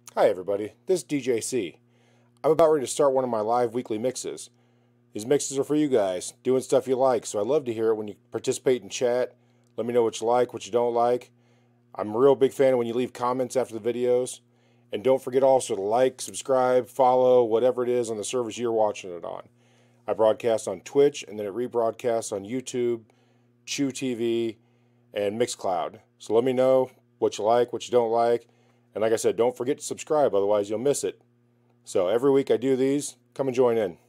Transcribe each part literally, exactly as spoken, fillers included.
Hi everybody, this is D J C. I'm about ready to start one of my live weekly mixes. These mixes are for you guys, doing stuff you like, so I love to hear it when you participate in chat. Let me know what you like, what you don't like. I'm a real big fan of when you leave comments after the videos. And don't forget also to like, subscribe, follow, whatever it is on the service you're watching it on. I broadcast on Twitch, and then it rebroadcasts on YouTube, Chew T V, and Mixcloud. So let me know what you like, what you don't like. And like I said, don't forget to subscribe, otherwise you'll miss it. So every week I do these. Come and join in.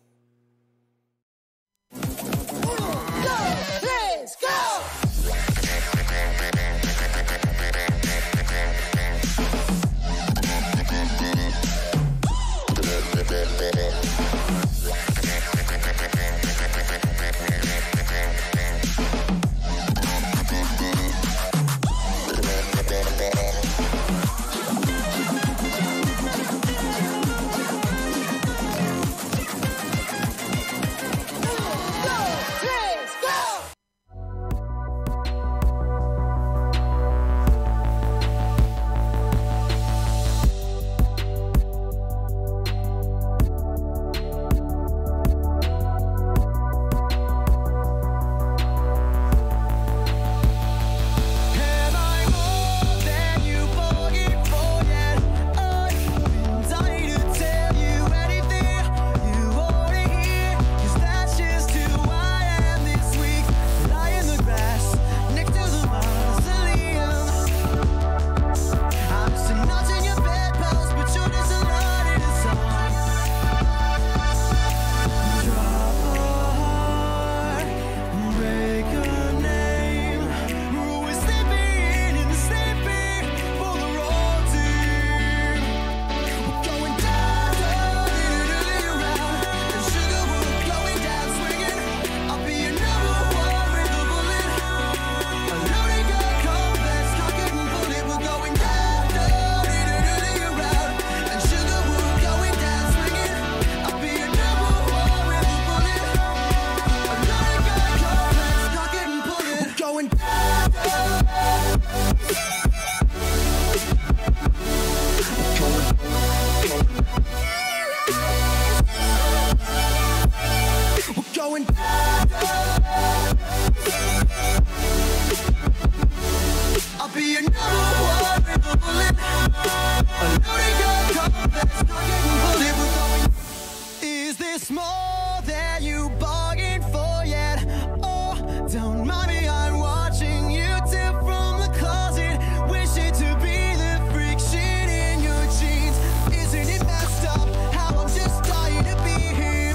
Is this more than you bargained for yet? Oh, don't mind me, I'm watching you tip from the closet, wishing to be the freak shit in your jeans. Isn't it messed up how I'm just dying to be him?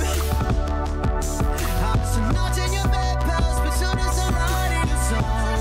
I'm so not in your bed pals, but so does a line in a song.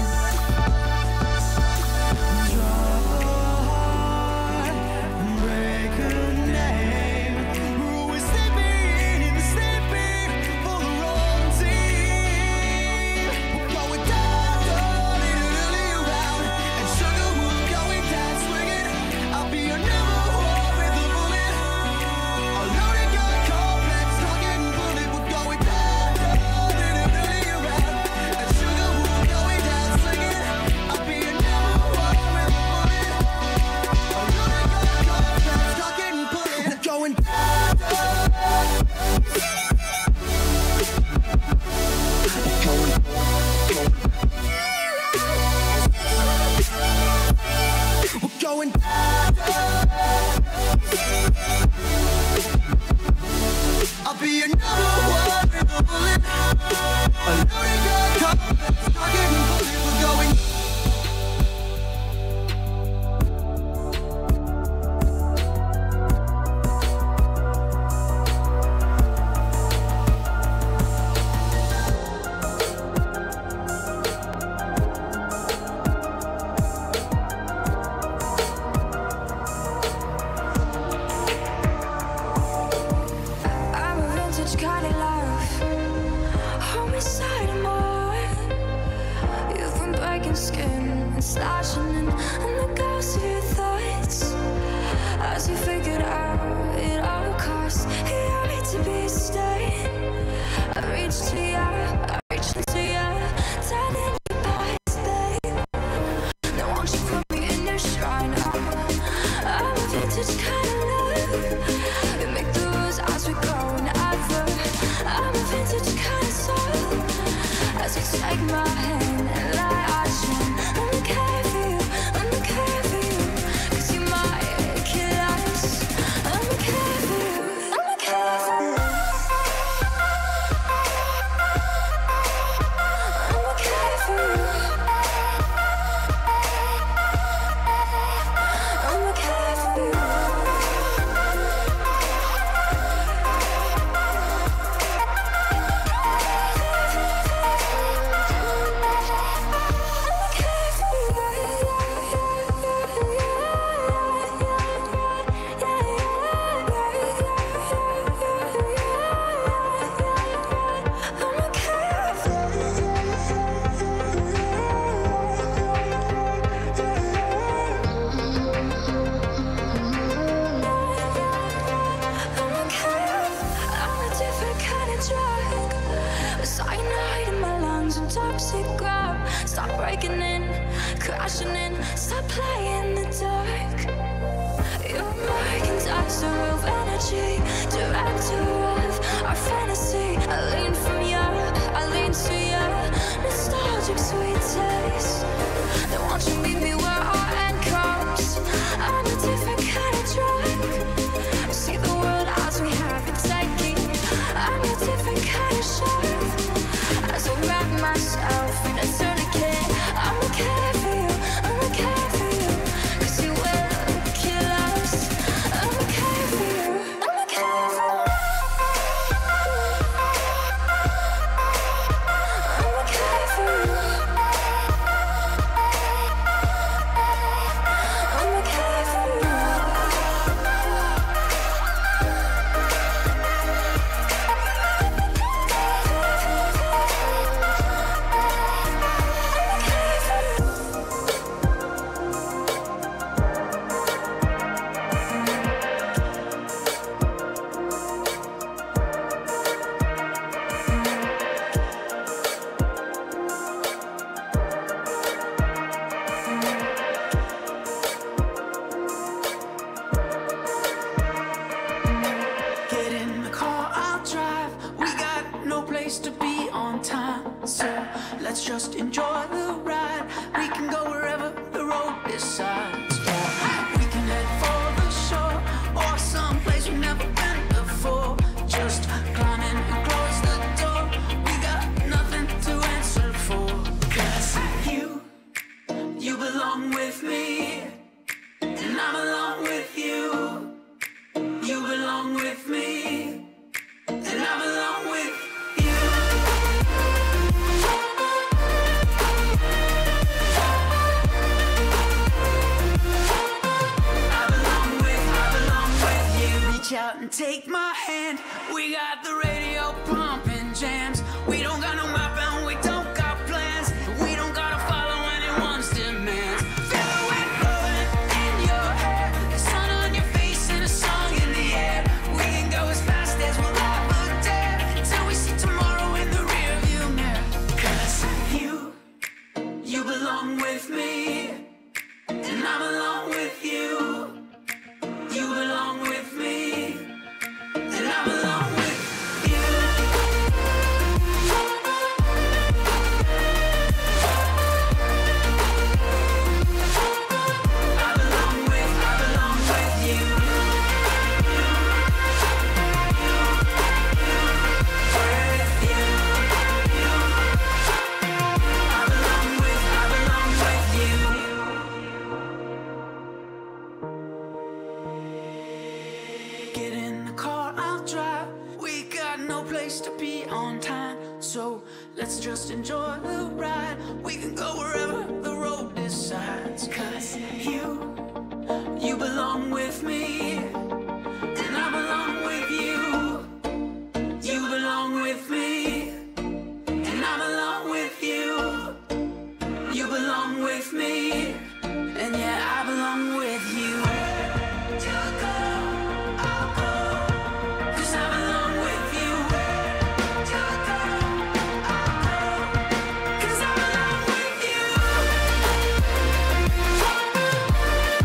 Drop a heart and break a name. Who is sleeping in the sleeping for the wrong team? We're going down, darling, really around, and sugar will going down swinging. I'll be your number one with a bullet. A loaded gun, complex, target and bullet. We're going down, darling, really around, and sugar will going down swinging. I'll be your number one with a bullet. A loaded gun, complex, target and bullet. We're going down. We're going down. I'll be your number one with a bullet. A loaded gun, complex, target and bullet. We're going. I'm a vintage kind of love. Homicide of mine. You've been breaking skin and slashing in on the ghosts of your thoughts. As you figured out it all costs, you hate to be a stain. I reached to you, I reached to you, telling you past, babe. Now won't you put me in your shrine? I'm, I'm a vintage vintage kind of love. We make the rules as we go whenever. I'm a vintage kind of soul. As you take my hand and light our shine. I'm the care for you, I'm the care for you. 'Cause you might kill us. I'm the care for you, I'm the care for you. I'm the care for you. I'm the care for you. Cyanide in my lungs and toxic grab. Stop breaking in, crashing in. Stop playing the dark. You're my conductor of energy, director of our fantasy. I lean from you, I lean to you. Nostalgic sweet taste. Then won't you meet me where our end comes? I'm a different kind of drug. See the world as we have it taking. I'm a different kind of shark. As I wrap myself in a tourniquet. I'm the care for you, I'm the care for you. 'Cause you will kill us. I'm the care for you, I'm the care for you. I'm the care for you. I'm the care for you. Get in the car, I'll drive. We got no place to be on time, so let's just enjoy the ride. We can go wherever the road decides. Or we can head for the shore, or someplace we've never been before. Just climb in and close the door. We got nothing to answer for. 'Cause you, you belong with me, and I belong with you. You belong with me, and I belong with you. I belong with, I belong with you. Reach out and take my hand. We got the radio pumping jams. We don't got no map and we don't got plans. We don't gotta follow anyone's demands. Feel the wind blowing in your hair, the sun on your face and a song in the air. We can go as fast as we'll ever dare, till we see tomorrow in the rearview mirror. 'Cause you, you belong with me, and I belong with you. You belong with me, and I belong with you. I belong with, I belong with you. With you. I belong with, I belong with you. Get in the car, I'll drive. We got no place to be on time, so let's just enjoy the ride. We can go wherever the road decides. 'Cause you, you belong with me, and I belong with you. You belong with me, and I belong with you. You belong with me, and yeah, I belong with you. You go, I'll go, 'cause I belong with you. You go, I'll go, 'cause I belong with you.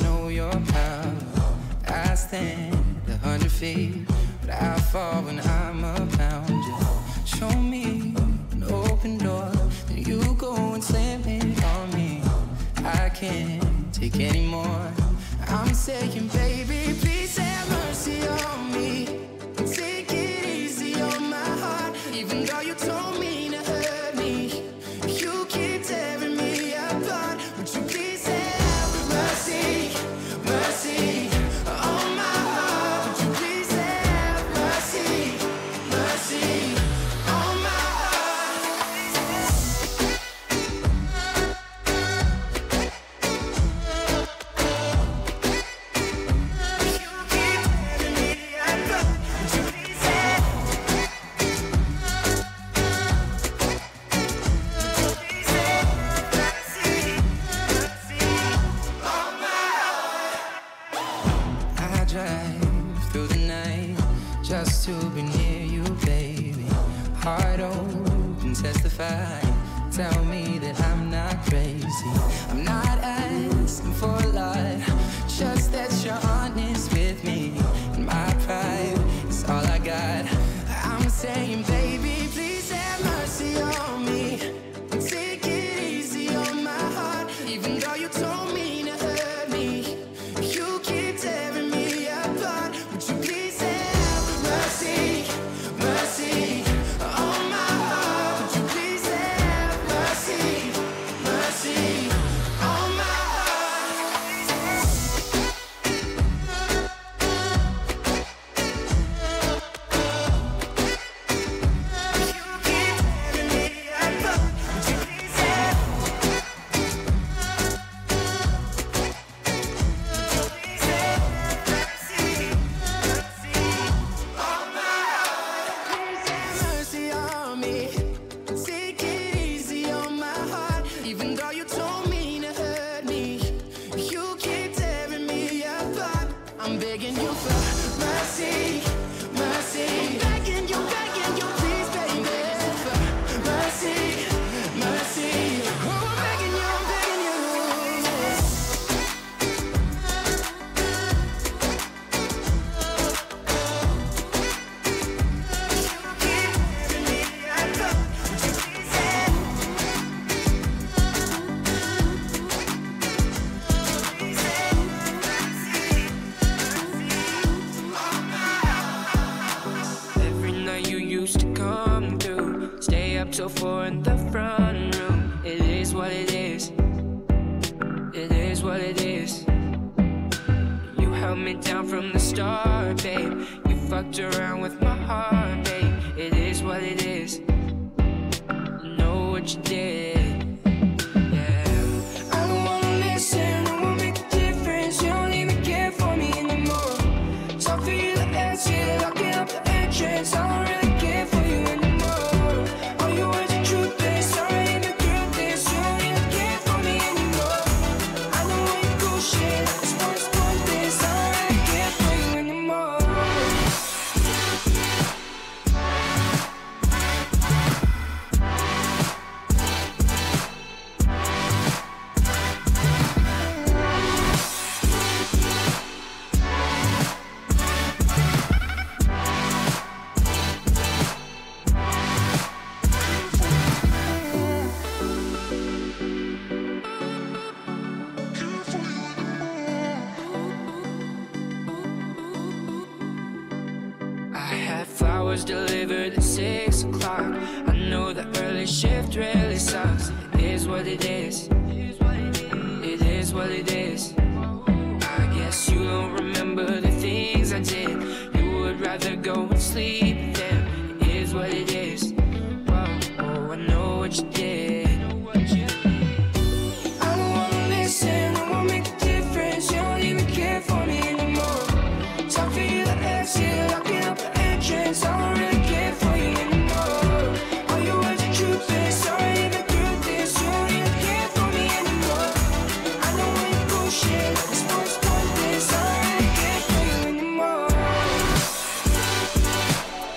know you're proud. I stand a hundred feet, but I fall when I'm around you. Show me an open door, then you go and slam it on me. I can't take any more. I'm saying, baby, please have mercy on me. Take it easy on my heart, even though you told me to hurt me. You keep tearing me apart. Would you please have mercy, mercy on my heart? Would you please have mercy, mercy on my just to be near you, baby. Heart open, testify. Tell me that I'm not crazy. I'm not asking for a lot, just that you're honest with me. And my pride is all I got. I'm saying, baby, please have mercy on me. Take it easy on my heart, even though you told me to hurt me. You keep tearing me apart. Would you please have mercy, mercy on my heart? Would you please have mercy, mercy on my I'm begging you for mercy, mercy. Begging you, begging you, please, baby. For mercy, mercy. Oh, I'm begging you, I'm begging you. You keep tearing me apart. Would you please have used to come through, stay up till four in the front room. It is what it is. It is what it is. You held me down from the start, babe. You fucked around with my heart, babe. It is what it is. You know what you did. Yeah. I don't wanna listen, I won't make a difference. You don't even care for me anymore. Talk for you to exit, locking up the entrance. I don't really delivered at six o'clock. I know the early shift really sucks. It is what it is. It is what it is. I guess you don't remember the things I did. You would rather go and sleep then. It is what it is. Whoa, oh, I know what you did. I don't wanna listen, I won't make a difference. You don't even care for me anymore. Talk for you to exit, locking up the entrance. I don't really care for you anymore. All your words are truth, but sorry even through this. You don't even care for me anymore. I know when you bullshit, it's postponed this. I don't really care for you anymore.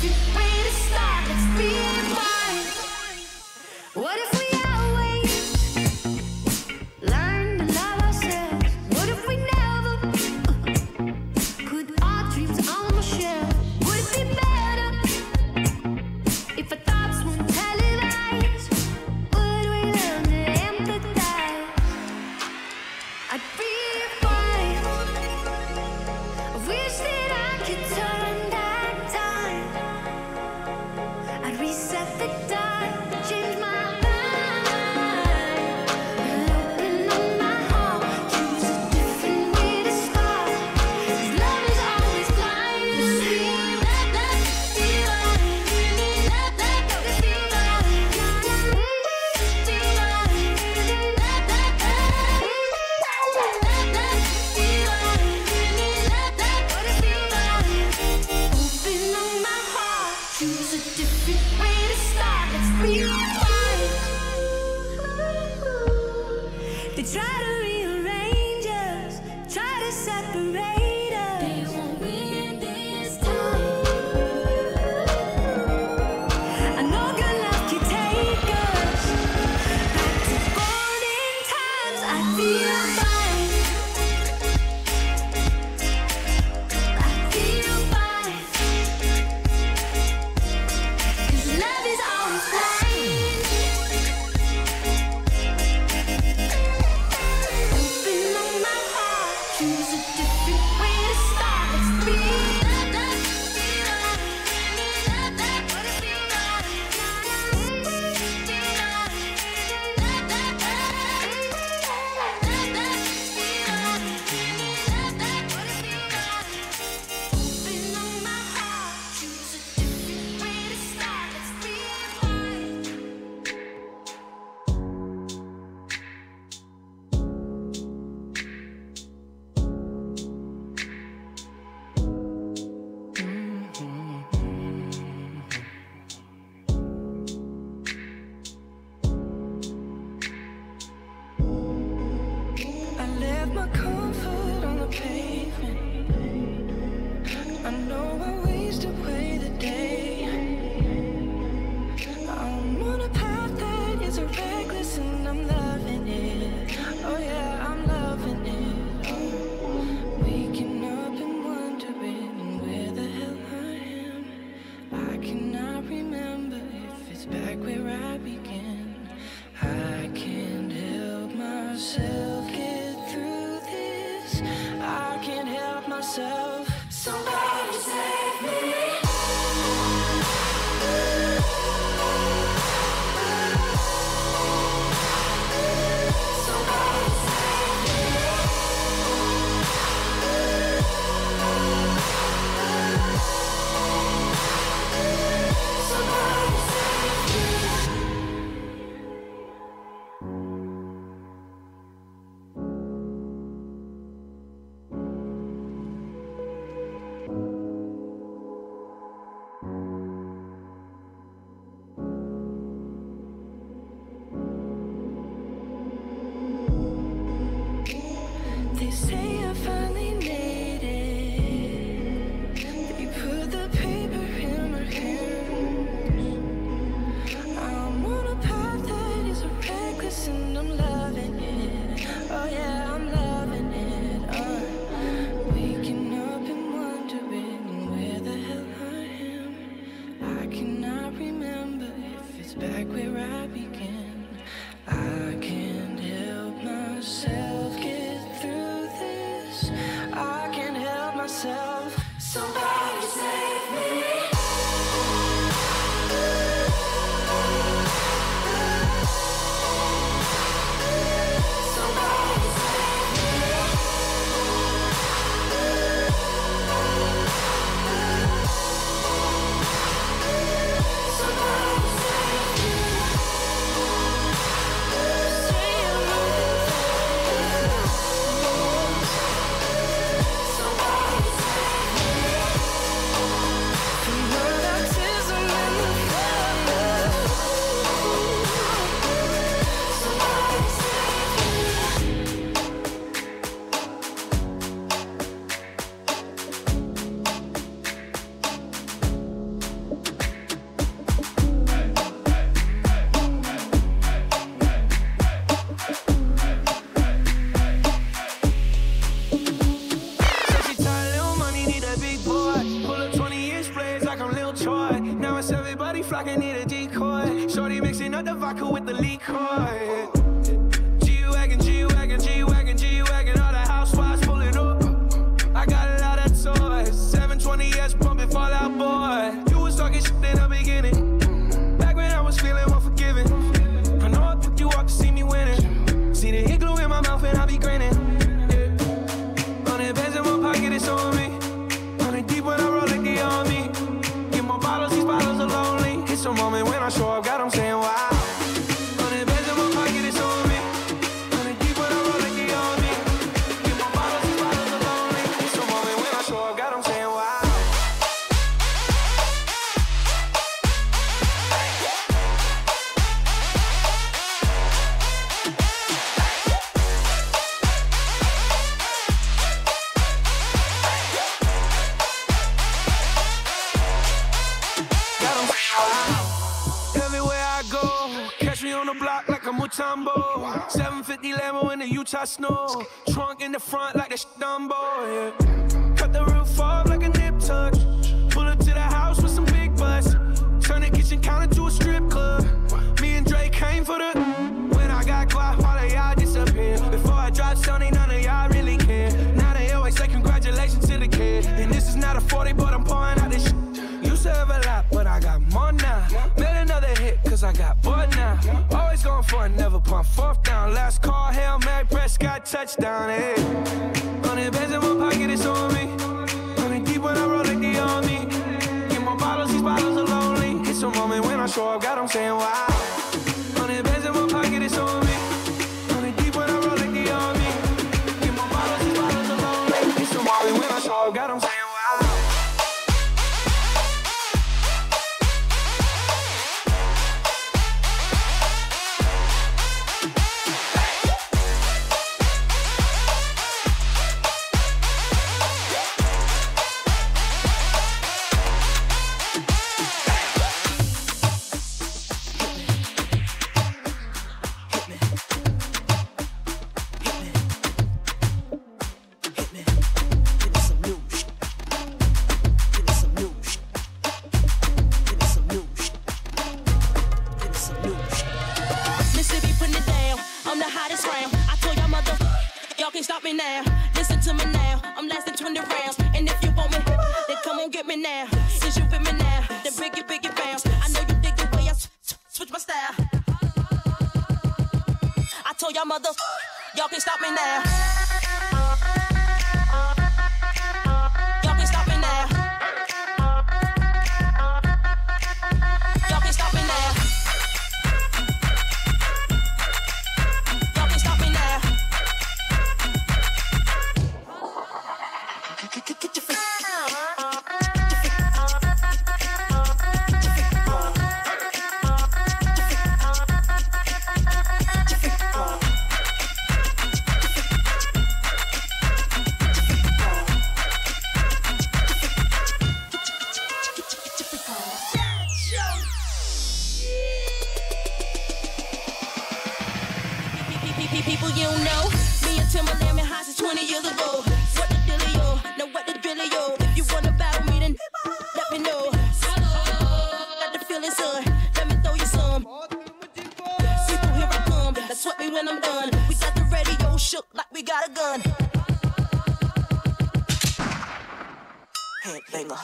different way to start. Let's be fine. What if we always learn to love ourselves? What if we never put our dreams on the shelf? Would it be better if our thoughts weren't televised? Would we learn to empathize? I'd be fine. I wish that I could turn back time. I'd reset the dial, change my mind, and open up my heart. Choose a different way to start. 'Cause love is always blind. Let that feel right. Let that go to feel right. Let that feel right. Let that feel right. Let that go to feel right. Open up my heart. Choose a different way to start. Let's be fine. They try to rearrange us, try to separate us. They won't win this time. I know good love can take us back to golden times. I feel fine. I feel fine. 'Cause love is always blind. Open up my heart, choose a different way to start. Let's be let that feel right. Let that go to feel right. Let that feel right. Let that let that feel right. Let that go to feel right. Open up my heart, choose a different way to start. Let's be fine. I left my comfort on the pavement. I know I wasted away the day. I'm on a path that is reckless and I'm loving it. Oh yeah, I'm loving it. Oh, waking up and wondering where the hell I am. I cannot remember if it's back where I began. I can't help myself get through this. I can't help myself. Somebody save me. Somebody save me. Somebody save me. They say I finally made it. They put the paper in my hands. I'm on a path that is reckless and I'm loving it. Oh yeah, I'm loving it. Oh, waking up and wondering where the hell I am. I cannot remember if it's back where I began. I can't help myself get through this. I can't help myself. Somebody save me. Somebody save me. Somebody save me. flocking, need a decoy. Shorty mixing up the vodka with the liquor. G-Wagon, G-Wagon, G-Wagon, G-Wagon, all the housewives pulling up. I got a lot of toys, seven twenty S pumping Fall Out Boy. You was talking shit in the beginning, back when I was feeling unforgiving. I know I picked you up to see me winning. See the hit glue in my mouth and I be grinning. Yeah. Hundred bands in my pocket, it's on me. Hundred deep when I roll like the army. Get more bottles, these bottles are lonely. It's a moment when I show up, God, I'm saying wow. Hundred bands in my pocket, it's on me. Hundred deep when I roll like the army. Get more bottles, these bottles are lonely. It's a moment when I show up, God, I'm saying wow. Everywhere I go, catch me on the block like a Mutombo. seven fifty Lambo in the Utah snow. Trunk in the front like a Dumbo, yeah. Cut the roof off like a nip tuck. Pull up to the house with some big butts. Turn the kitchen counter to a strip club. Me and Drake came for the. When I got quiet, all of y'all disappear. Before I dropped Sony, none of y'all really care. Now they always say congratulations to the kid. And this is not a forty, but I'm pouring out this shit. Used to have a lot, but I got more now. Made another hit, cause I got bored now. Always going for it, never pump fourth down. Last call, Hail Mary, Prescott, touchdown, hey. Hundred bands in my pocket, it's on me. Hundred deep when I roll like the army. Get more bottles, these bottles are lonely. It's a moment when I show up, God, I'm saying wow. Hundred bands in my pocket, it's on me. Hundred deep when I roll like the army. Get more bottles, these bottles are lonely. It's a moment when I show up, God, I'm saying wow. Y'all can't stop me now. Y'all can't stop me now. Y'all can't stop me now. Y'all can't stop me now. Get your feet. People you know, me and Timberland been high since twenty years ago. What the dealio? Know what the drillio? If you wanna battle me, then let me know. Got the feeling, son. Let me throw you some. People, here I come. That's what me when I'm done. We got the radio shook like we got a gun. Headbanger.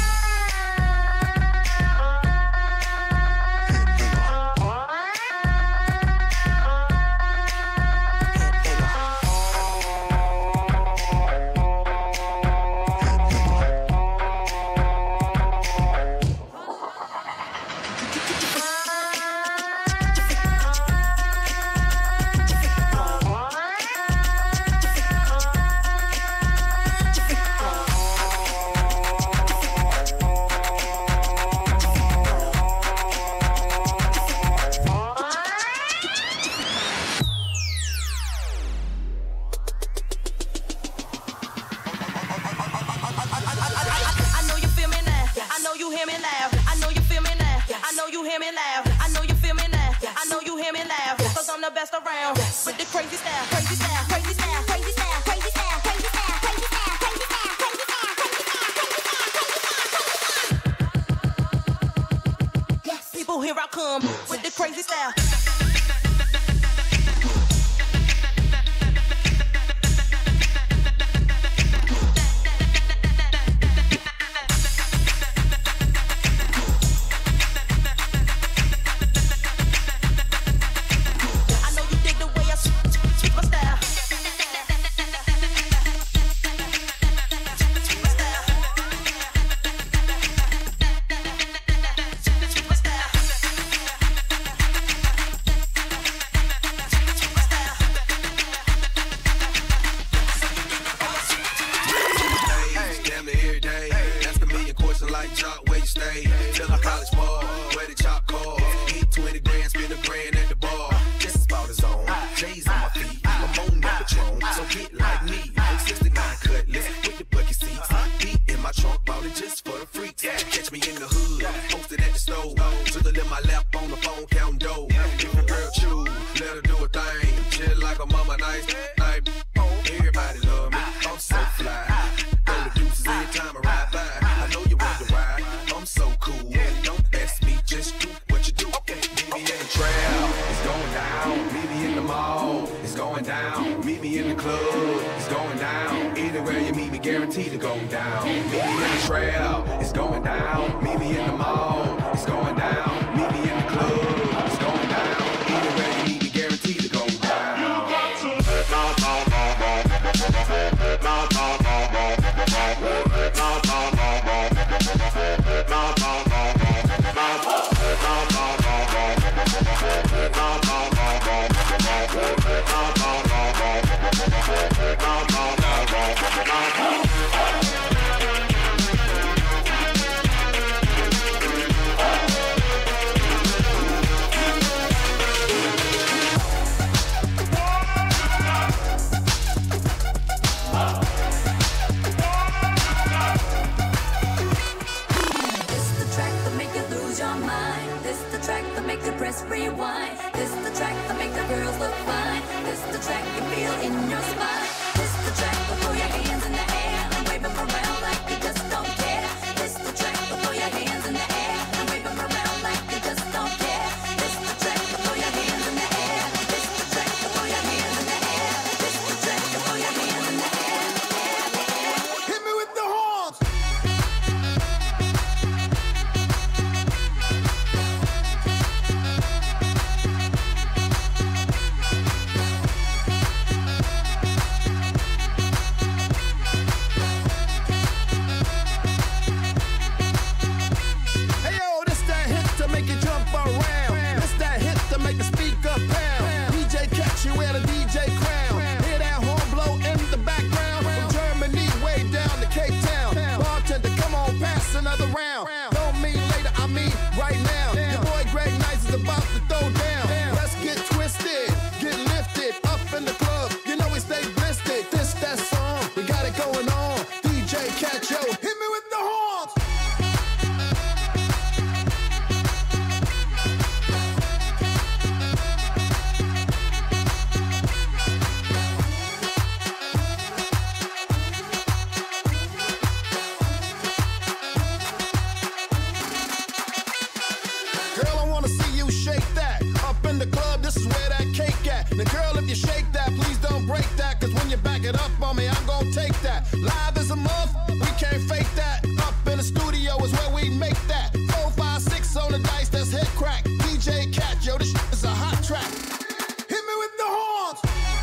The best around with the crazy style, crazy style, crazy style, crazy style, crazy style, crazy style, crazy style, crazy style, crazy style, crazy style, crazy style, crazy style, crazy style. Yes. Michael, here I come with the crazy style. I know you dig the way I switch my style. Damn near every day. Ask a million questions like Jock, where you stay? Tell the college ball, where the chop call. Eat twenty grand, spend a grand at the bar. This is about his own. J's on my feet, I'm on that Patron. So get like me, sixty-nine cutlass with the bucket seats. Beat in my trunk, bought it just for the freaks. Catch me in the hood, posted at the stove. Twiddle in my lap on the phone, counting dough. If a girl chew, let her do a thing. Chill like a mama, nice night. Everybody love me, I'm so fly. Throw the deuces every time I ride by. I know you want to ride, I'm so cool. Don't ask me, just do what you do. Meet me in the trail, it's going down. Meet me in the mall, it's going down. Meet me in the club, it's going down. Anywhere you meet me, guaranteed to go down. Meet me in the trail, it's going down. Meet me in the mall, it's going down. Meet me in the club, it's going down. Anywhere you meet me, guaranteed to go down. This the track that make you lose your mind. This the track that make you press rewind. This the track that make the girls look fine. This the track you feel in your spine. This the track that throw your hands in the air and wave them around like you just don't care. This the track that throw your hands in the air and wave them around like you just don't care. This the track that throw your hands in the air. This the track that throw your hands in the air. This the track that throw your hands in the air. Hit me with the horns. Hey yo, this that hit to make you jump around. This that hit to make the speaker pound. D J catch you wear the D J crown. Hear that horn blow in the background. From Germany way down to Cape Town. Bartender, come on, pass another round. Don't mean later, I mean right now. Your boy Greg Nice is about to throw down. Let's get twisted, get lifted up in the club. You know we stay blistered. This that song, we got it going on. D J catch yo, hit me with the horns. Girl, I wanna see you shake that. Up in the club, this is where that cake at. Now, girl, if you shake that, please don't break that. Cause when you back it up on me, I'm gonna take that. Live is a month, we can't fake that. Up in the studio is where we make that. Four, five, six on the dice, that's head crack. D J Cat, yo, this is a hot track. Hit me with the horns.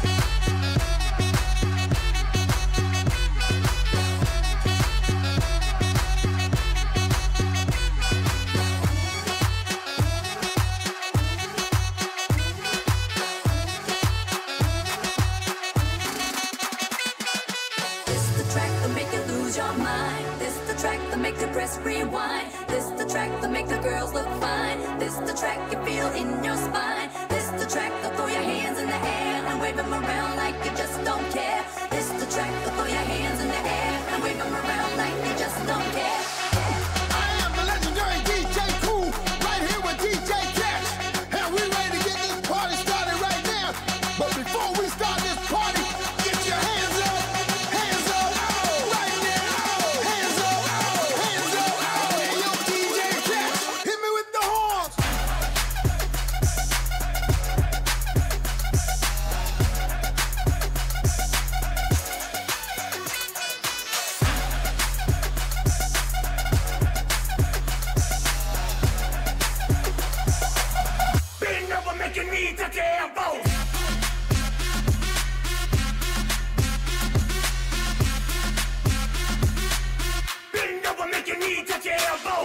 This the track that make you lose your mind. This the track that make you press rewind. This the track that make the girls look fine. This the track you feel in your spine. This the track that throw your hands in the air and wave them around like you just don't care. This the track that throw your hands in the air and wave them around like you just don't care. I am the legendary D J Cool, right here with D J Catch. And we ready to get this party started right now. But before we start this party, get your hands up, hands up, right now. Hands up, hands up. Hey, yo, D J Catch, hit me with the horns. knee touch your elbows. Bend over, make your knee touch your elbows.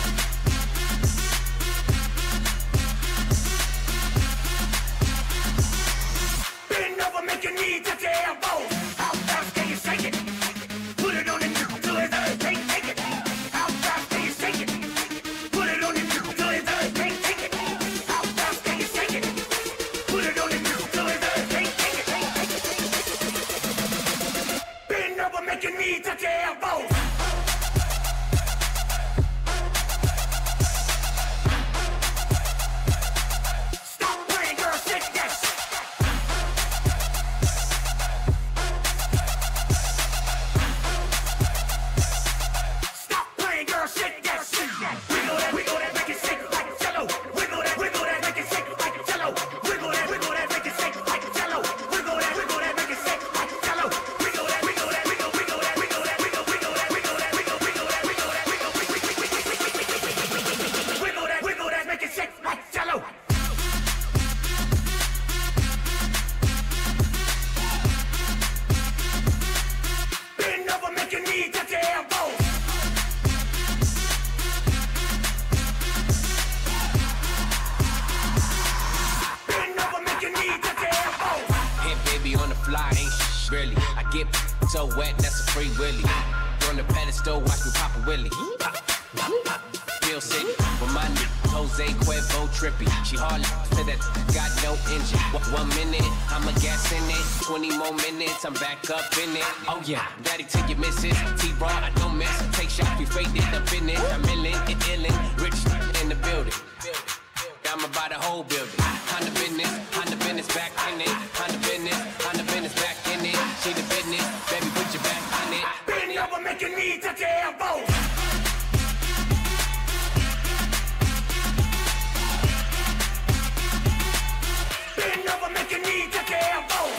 Bend over, make your knee touch your elbows. How fast can you shake it? Put it on the nickel till his earth can't take it. How fast can you shake it? Put it on the nickel till his earth can't take it. How fast can you shake it? Put it on the nickel till his earth can't take it. Bend over, make your knee touch your elbows. Stop playing, girl, shake that shit. Stop playing, girl, shake that shit. Wiggle that, wiggle that, make it shake like jello. Wiggle that, wiggle that, make it shake like jello. Wiggle that, wiggle that, make it shake like jello. Wiggle that, wiggle that, make it shake like jello. Wiggle that, wiggle that, wiggle, wiggle that, wiggle that, wiggle, wiggle that, wiggle that, wiggle, wiggle that, wiggle that, wiggle, wiggle, wiggle, wiggle that, wiggle that, make it shake like jello. Bend over, make your knee touch your elbows. Bend over, make your knee touch your elbows. Hit baby on the fly, ain't sh- really. I get so wet, that's a free willy. On the pedestal, watch me pop a willy. Pop, pop, pop. Feel sick with my nigga Jose Cuervo trippy. She hardly said that got no engine. One- One minute, I'm a gas in it. Twenty more minutes, I'm back up in it. Oh yeah, daddy till you miss it. T-Raw, I don't miss. Take shots, we faded up in it. I'm illin', it illin', rich in the building. I'm about the whole building. Honda business, Honda business back in it. Honda business, Honda business back in it. She the business, baby put your back on it. Bend over, make your knee touch your elbows. Bend over, make your knee touch your elbows.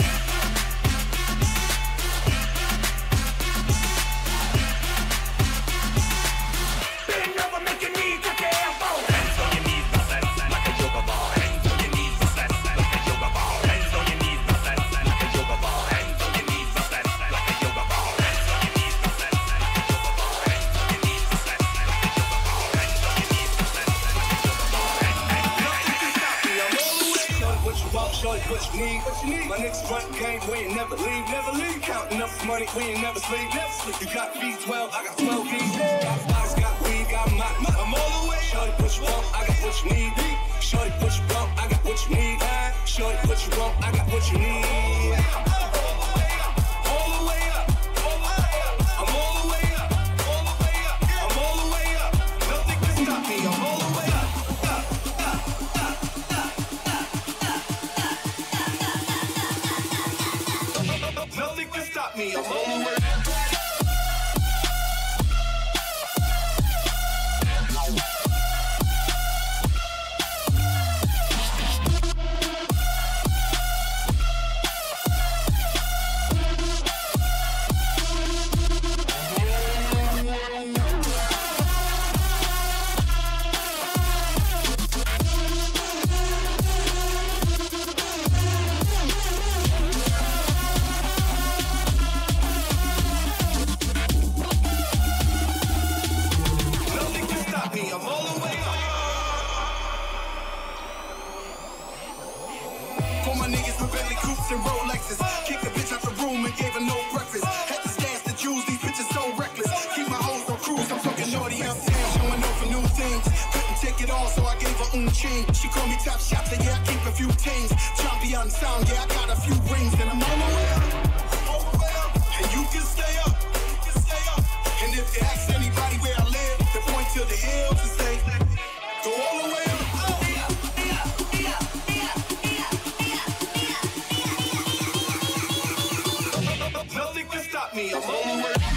Bend over, make your knee touch your elbows. Hands on your knees, bust that like a yoga ball. Hands on your knees, bust that like a yoga ball. Hands on your knees, bust that like a yoga ball. Hands on your knees, bust that like a yoga ball. Hands on your knees, bust that like a yoga ball. Hands on your knees, bust that like a yoga ball. Hands on your knees, bust that like a yoga ball. Nothing can stop me, I'm all the way. Shorty, what you want, shorty, what you need, what you need. My niggas front game, we ain't never leave, never leave. Counting up money, we ain't never sleep, never sleep. You got V twelve, I got twelve V. Got bodies, got weed, got my, I'm all the way. Shorty, what you want, I got what you need. Shorty, what you want, I got what you need. Shorty, what you want, I got what you need. All the way up, all the way up. I'm all the way up, all the way up. I'm all the way up. Nothing can stop me, I'm all the way up. Nothing can stop me, I'm all the way up. Nothing can stop me, I'm all the way up. For my niggas with Bentley Coupes and Rolexes. Kicked the bitch out the room and gave her no breakfast. Had to stash the jewels, these bitches so reckless. Keep my hoes on cruise, I'm fucking shorty uptown, showing off for new things. Couldn't take it all, so I gave her un chain. She called me top shot, so yeah, I keep a few tings. Champion sound, yeah, I got a few rings, and I'm all the way up. All the way up. And you can stay up. You can stay up. And if you ask anybody where I live, they point to the hills and say, go all the way up. Nothing can stop me, I'm all the way up.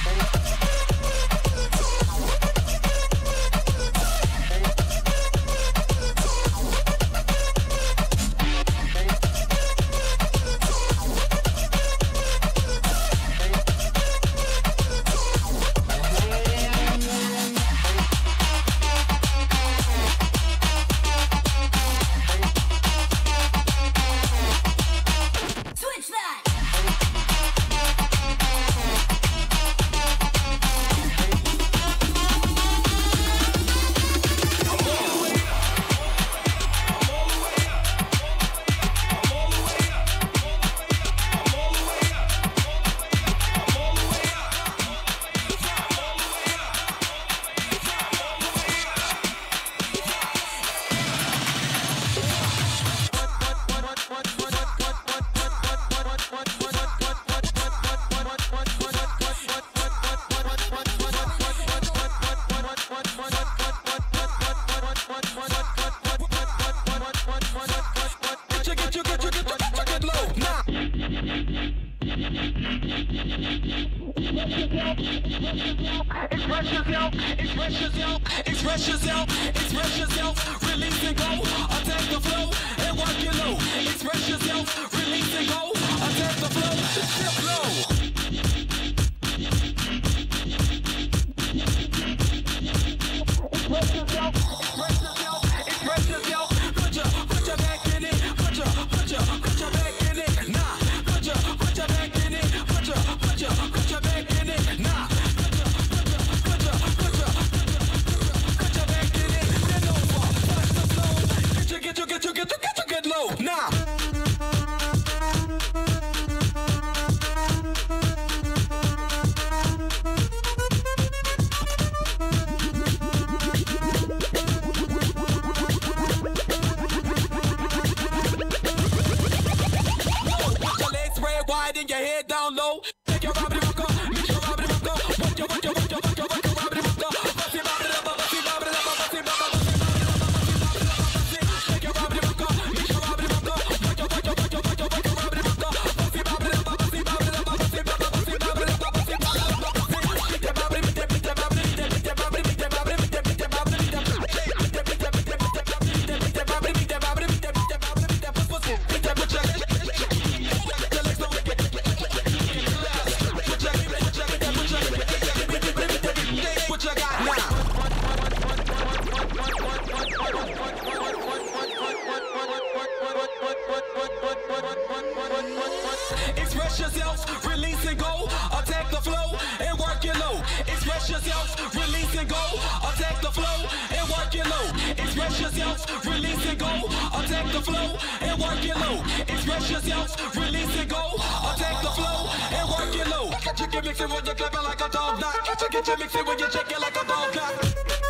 Get you, get you, get you, get you, get you, get low. Nah. Express yourself, express yourself, express yourself, express yourself, release and go, attack the flow, and work your low. Express yourself, release and go, attack the flow, step low. Express yourself, express yourself, express yourself, put your, put your back in it, put your, put your, put your back in it, nah, put your, put your back in it, put your, put your, put your back in it, nah. Get you, get you, get you, get you, get low, now. Put your legs spread wide and your head down low. Take your Robin Rocker, make your Robin Rocker. Work your, work your, work your, work your, work your Robin Rocker. Bust it, Robin Rocker, bust it, Robin Rocker, bust it, Robin Rocker. Express yourself, release and go, attack the flow, and work your low. Express yourself, release and go, attack the flow, and work your low. Express yourself, release and go, attack the flow, and work your low. Express yourself, release and go, attack the flow, and work your low. Get you get mixing when you're clapping like a dog knock. Get you get you mixing when you're shaking like a dog knock.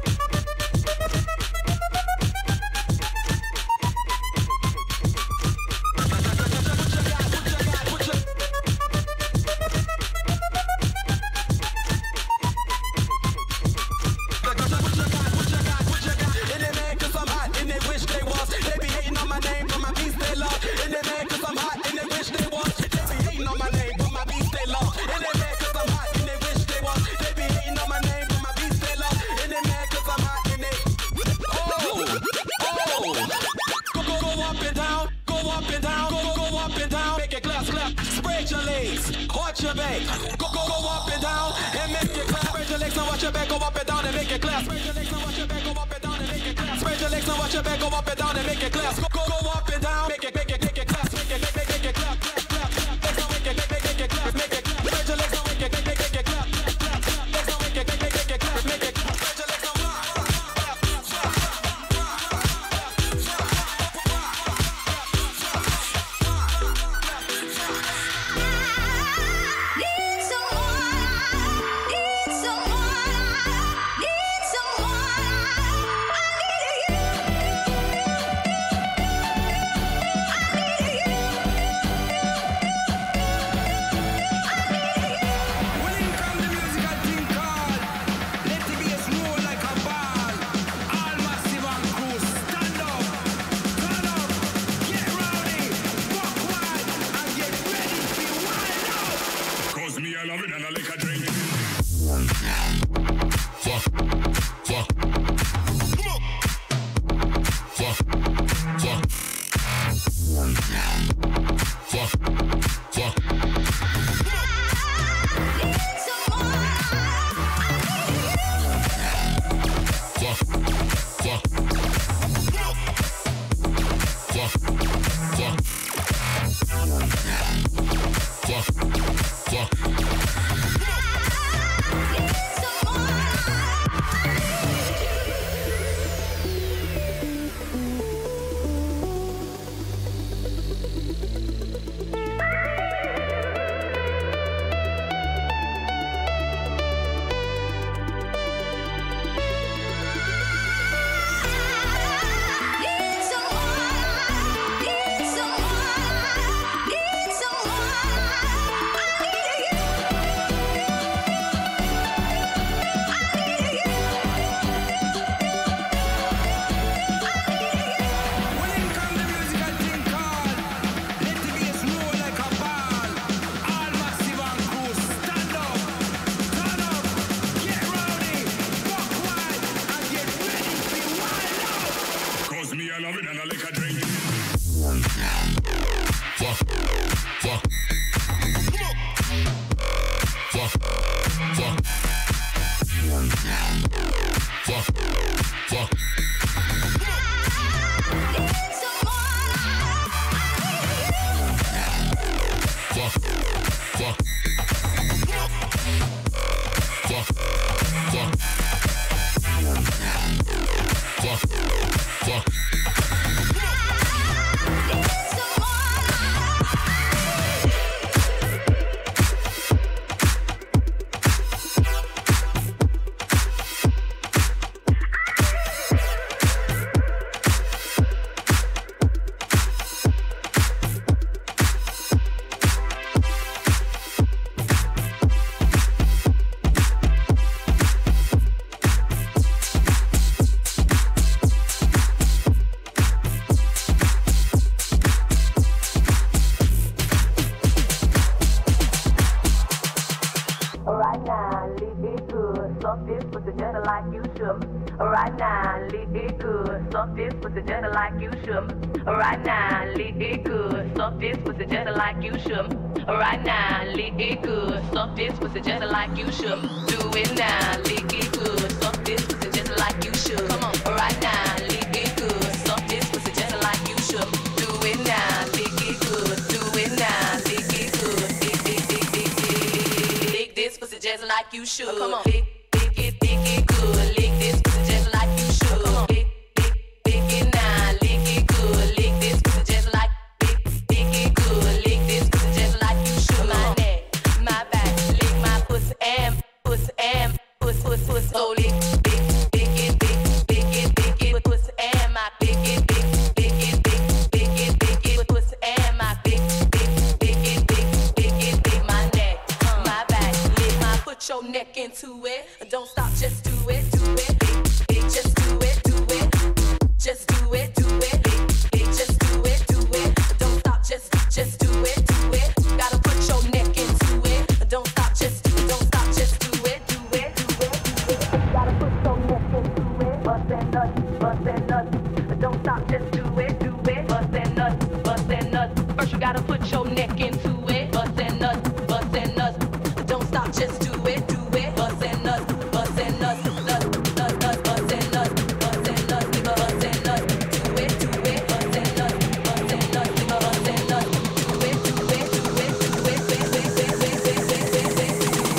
Watch your back, go go go up and down and make it clap. Spread your legs and watch your back, go up and down and make it clap. Spread your legs and watch your back, go up and down and make it clap. Spread your legs and watch your back, go up and down and make it clap. Go go go up and down, make it make it make it clap, make it make it make it clap, clap clap. Legs and make it make it make it clap, make it clap. Spread your legs and make it make it make it clap, clap clap. Legs and make it make it make it clap, make it clap. Spread your legs and love it and I like a drink. Fuck, fuck. Fuck, fuck. Fuck, fuck. Fuck, fuck. Fuck, fuck. Fuck, fuck. Right now, lick it good. Suck this pussy just like you should. Right now, lick it good. Suck this pussy just like you should. Right now, lick it good. Suck this pussy just like you should. Right now, lick it good. Suck this pussy just like you should. Do it now, lick it good. Suck this pussy just like you should. Come on. Right now, lick it good. Suck this pussy just like you should. Do it now, lick it good. Do it now, lick it good. Lick, lick, lick, lick, lick. Lick this pussy just like you should. Come on. Lick, lick it, lick it good. Lick this pussy just like you should. Come on. Lick, lick, lick it now, lick it good. Lick this pussy just like, lick, lick it good. Lick this pussy just like you should. My neck, my back, lick my pussy and pussy and pussy, pussy, pussy. So lick, lick, lick it, lick, lick it, lick it, pussy and my lick it, lick, lick it, lick, lick it, lick it, pussy and my lick, lick, lick it, lick, lick it, lick my neck, my back, lick my. Put your neck into it. Don't stop, just do it, do it. It, just do it, do it. Just do it, do it. It, just do it, do it. Don't stop, just, just do it, do it. Gotta put your neck into it. Don't stop, just, don't stop, just do it, do it, do it, do it. Gotta put your neck into it. Bust that nut, bust that nut. Don't stop, just do it, do it. Bust that nut, bust that nut. First you gotta put your neck into it. Bust that nut, bust that nut. Don't stop, just do it, do it. Bust that nut, bust that nut, nut, nut, nut, bust that nut, bust that nut, nigga, bust that nut. Do it, do it, bust that nut, bust that nut, nigga, bust that nut. Do it, do it, do it, do it, wait, wait, wait, wait, wait, wait,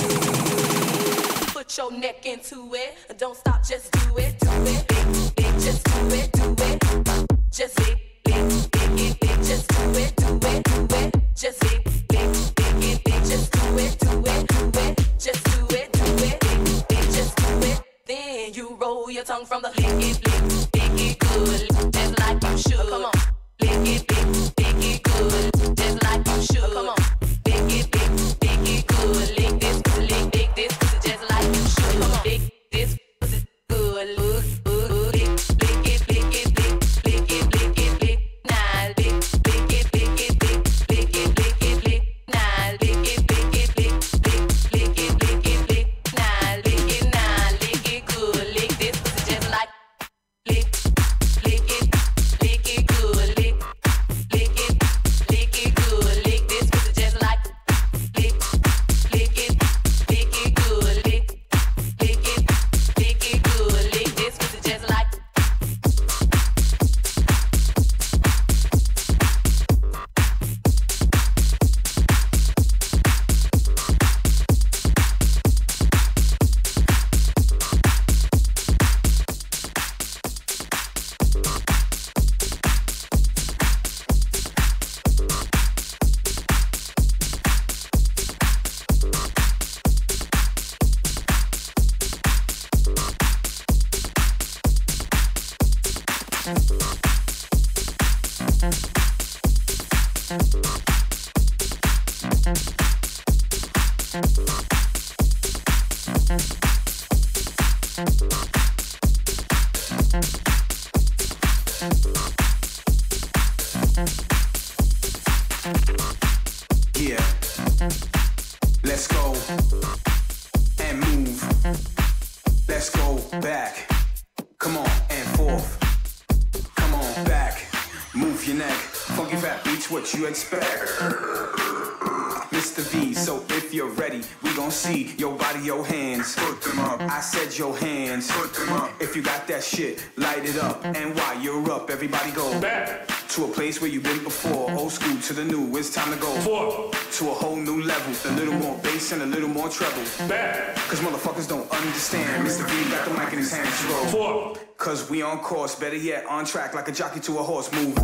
wait, wait. Put your neck into it. Don't stop, just do it, do it. It, just do it, do it. Just it, it, it, it, just do it, do it, do it. Just it, it, it, it, just do it, do it, do it. Just do it, do it, it, it, just do it. Then you roll your tongue from the lick it, lick, lick it good, just like you should. Come on, lick it, lick, lick it good, just like you should. Come on, lick it, lick, lick it good, lick this pussy, lick, lick this pussy, just like you should. Come on, lick this pussy good, look, look, lick, lick it, lick it, lick, lick it, lick it, lick, nah, lick, lick it, lick it, lick, lick it, lick it, lick, nah, lick it, lick it, lick, lick, lick it, lick it, lick, nah, lick it, nah, lick it good, lick this pussy just like, lick, lick it, lick it good, lick, lick it, lick it good, lick this pussy just like, lick, lick it, lick it good, lick, lick it, lick it good, lick this pussy just like. Yeah, let's go and move. Let's go back. Come on and forth. Come on back. move your neck. Funky fat beats what you expect. Mister V, so if you're ready, we gon' see your body, your hands. Put them up. I said your hands. Put them up. If you got that shit, light it up. And while you're up, everybody go back to a place where you've been before. Old school to the new, it's time to go Four. To a whole new level. A little more bass and a little more treble. Back. Cause motherfuckers don't understand. Mister V got the mic in his hands to roll. Four. Cause we on course, better yet, on track like a jockey to a horse. Move.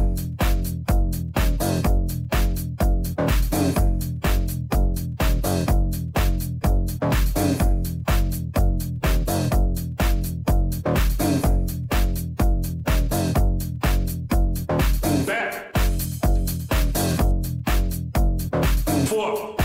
Four.